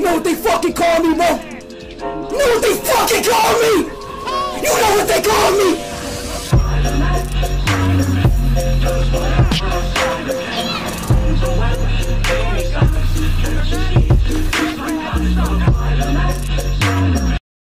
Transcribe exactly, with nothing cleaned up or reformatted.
know what they fucking call me, bro? You know what they fucking call me?